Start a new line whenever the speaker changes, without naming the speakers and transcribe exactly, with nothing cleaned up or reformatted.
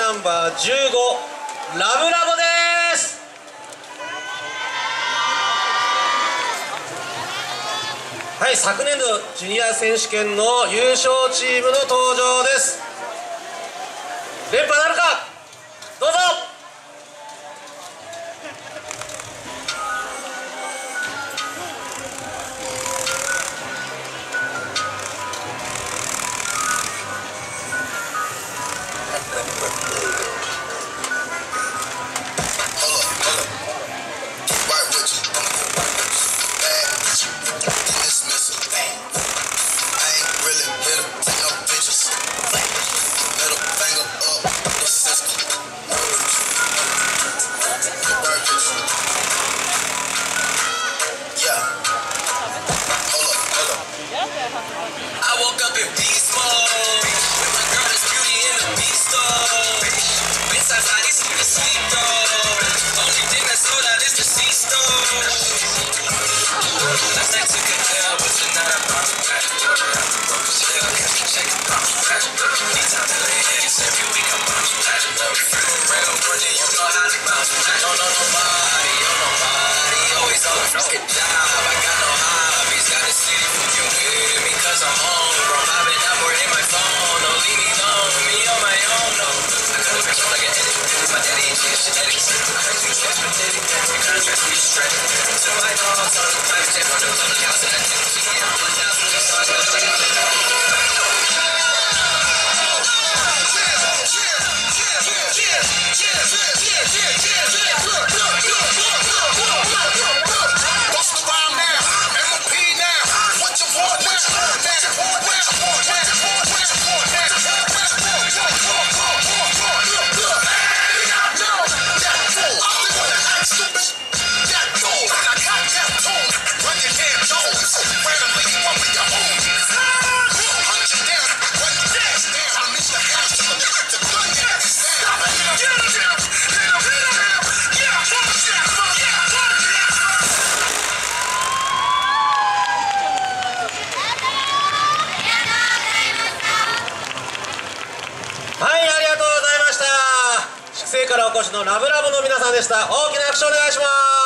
ナンバーじゅうごラブラボです。はい、昨年度ジュニア選手権の優勝チームの登場です。連覇なるか、どうぞ。
I woke up in beast mode with my girl, this beauty in the beast mode. Inside bodies in the sleep though. Only thing that's sold out is the sea stove. Last night took a pill, but tonight I'm off back. Chill, catch me check it off back. Need time to lay hands every week, I'm off back. Real money, you know how to bounce back. Don't know nobody, don't know nobody. Always on the first good job, I got no hobbies. Got the city fucking with me cause I'm home, bro. I've been out more in my phone. Don't leave me alone, me on my own, no. I couldn't control like an edit. My daddy ain't changed genetics. I heard you catch my daddy, my contracts we straight. So my dogs on the private jet, on the public house, and I think we get on my house, we start to like I'm
はい、ありがとうございました。筑西からお越しのラブラボの皆さんでした。大きな拍手お願いします。